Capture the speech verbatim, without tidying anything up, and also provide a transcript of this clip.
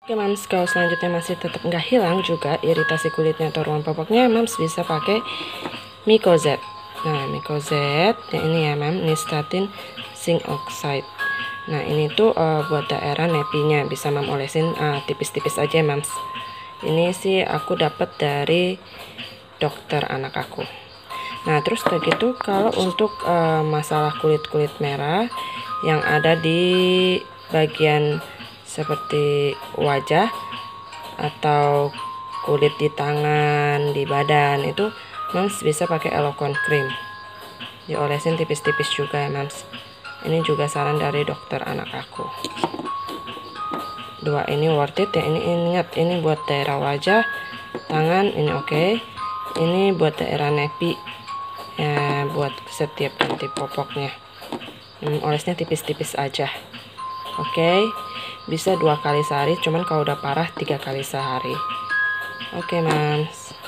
Oke mams, kalau selanjutnya masih tetap nggak hilang juga iritasi kulitnya atau ruam popoknya, mams bisa pakai Mycozet. Nah, Mycozet ya ini ya mam, nystatin zinc oxide. Nah ini tuh uh, buat daerah nepinya, bisa mam olesin tipis-tipis uh, aja mams. Ini sih aku dapat dari dokter anak aku. Nah terus begitu kalau untuk uh, masalah kulit-kulit merah yang ada di bagian seperti wajah atau kulit di tangan, di badan, itu mams bisa pakai Eloquent cream, diolesin tipis-tipis juga ya mams. Ini juga saran dari dokter anak aku. Dua ini worth it ya. Ini ingat, ini buat daerah wajah, tangan ini oke, okay. Ini buat daerah nepi ya, buat setiap ganti popoknya. Hmm, olesnya tipis-tipis aja. Oke, okay. Bisa dua kali sehari, cuman kalau udah parah tiga kali sehari. Oke okay, mams.